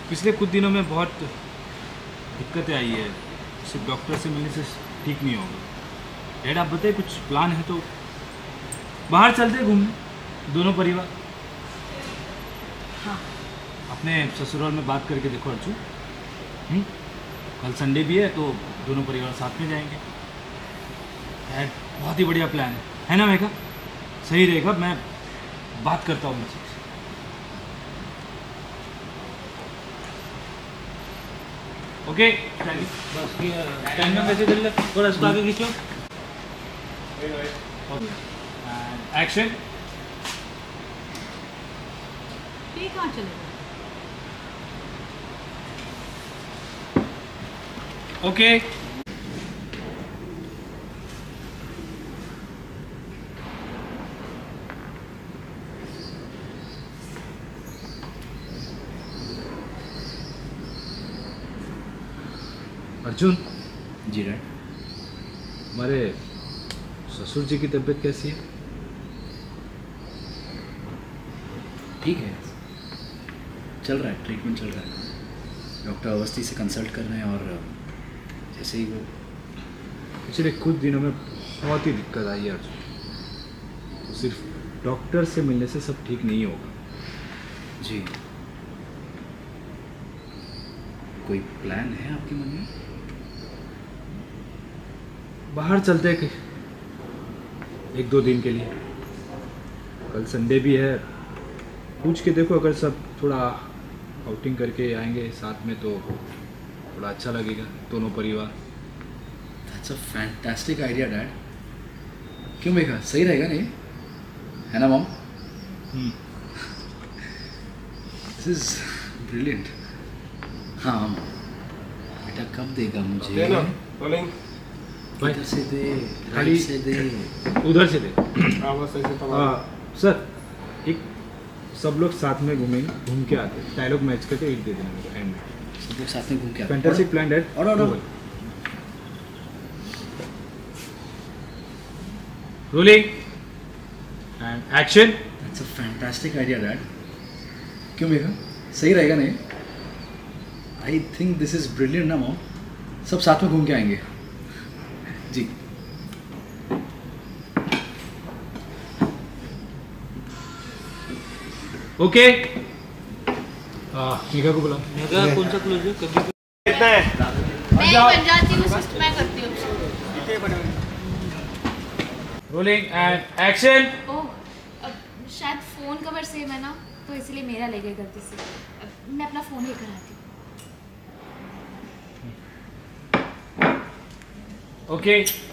पिछले कुछ दिनों में बहुत दिक्कतें आई है, सिर्फ डॉक्टर से मिलने से ठीक नहीं होगा। डैड आप बताइए, कुछ प्लान है तो बाहर चलते घूमने दोनों परिवार। हाँ। अपने ससुराल में बात करके देखो अर्जुन। कल संडे भी है तो दोनों परिवार साथ में जाएंगे। डैड बहुत ही बढ़िया प्लान है ना मेघा? सही रहेगा, मैं बात करता हूँ उनसे। ओके बस टाइम में कैसे चल रहा, थोड़ा इसको आगे खींचो। एक्शन। ये कहाँ चलेगा? ओके अर्जुन। जी डैड। हमारे ससुर जी की तबीयत कैसी है? ठीक है, चल रहा है, ट्रीटमेंट चल रहा है। डॉक्टर अवस्थी से कंसल्ट कर रहे हैं और जैसे ही वो पिछले कुछ दिनों में बहुत ही दिक्कत आई है अर्जुन। तो सिर्फ डॉक्टर से मिलने से सब ठीक नहीं होगा। जी, कोई प्लान है आपके मन में? बाहर चलते हैं एक दो दिन के लिए। कल संडे भी है, पूछ के देखो, अगर सब थोड़ा आउटिंग करके आएंगे साथ में तो थोड़ा अच्छा लगेगा दोनों परिवार। That's a fantastic idea dad. क्यों मेघा, सही रहेगा नहीं है ना मॉम? This is brilliant. हाँ बेटा, कब देगा मुझे? इधर से दे, राइट से दे, उधर से दे। सर एक सब लोग साथ में घूमेंगे, घूम के आते हैं, डायलॉग मैच करके एक दे देना मेरे एंड में। सब लोग साथ में घूम के आते हैं। Fantastic plan dad. Rolling and action. That's a fantastic idea dad. क्यों मेघा, सही रहेगा नहीं? I think this is brilliant ना मॉम। सब साथ में घूम के आएंगे। जी। ओके मेघा को बुला। मेघा कौन सा क्लोज है? कभी मैं बन जाती हूँ, सिस्ट मैं करती हूँ। Rolling and action. ओह, शायद फ़ोन कवर सेम है ना, तो इसलिए मेरा ले गए गलती से। मैं अपना फ़ोन लेकर आती हूँ। ओके